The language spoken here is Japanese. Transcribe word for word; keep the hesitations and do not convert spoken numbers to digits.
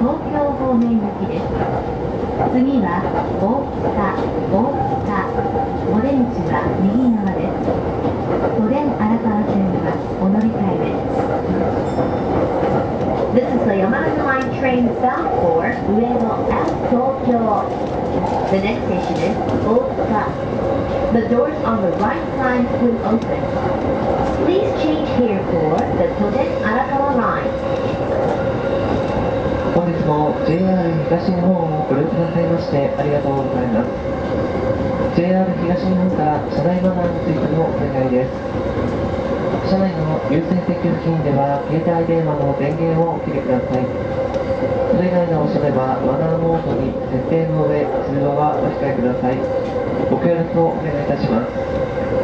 東京方面行きです。次は大塚、大塚、お出口は右側です。都電荒川線はお乗り換えです。This is the Yamanashi Line train bound for Ueno at Tokyo. The next station is Otsuka. The doors on the right side will open. Please change here for the Toden Arakawa Line. 本日も ジェイアール 東日本をご利用くださいましてありがとうございます。ジェイアール 東日本から車内マナーについてのお願いです。車内の優先席付近では携帯電話の電源をお切りください。それ以外の場所ではマナーモードに設定の上、通話はお控えください。ご協力をお願いいたします。